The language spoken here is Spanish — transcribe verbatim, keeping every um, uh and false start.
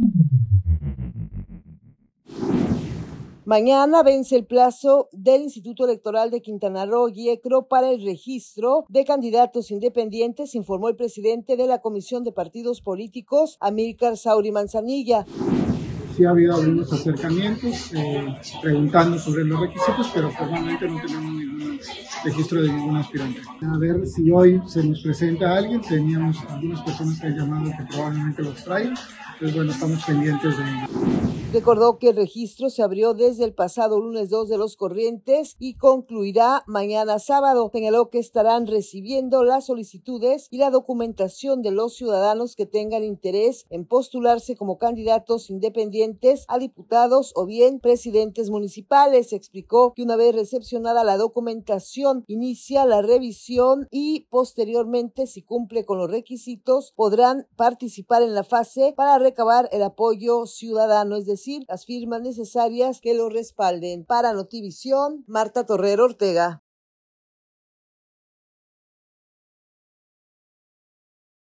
Mañana vence el plazo del Instituto Electoral de Quintana Roo y E C R O para el registro de candidatos independientes, informó el presidente de la Comisión de Partidos Políticos, Amílcar Sauri Manzanilla. Sí ha habido algunos acercamientos eh, preguntando sobre los requisitos, pero formalmente no tenemos ningún registro de ningún aspirante. A ver si hoy se nos presenta alguien, teníamos algunas personas que han llamado que probablemente los traigan, entonces bueno, estamos pendientes de ello. Recordó que el registro se abrió desde el pasado lunes dos de los corrientes y concluirá mañana sábado. Señaló que estarán recibiendo las solicitudes y la documentación de los ciudadanos que tengan interés en postularse como candidatos independientes a diputados o bien presidentes municipales. Explicó que una vez recepcionada la documentación, inicia la revisión y posteriormente, si cumple con los requisitos, podrán participar en la fase para recabar el apoyo ciudadano, es decir, decir, las firmas necesarias que lo respalden. Para Notivisión, Marta Torrero Ortega.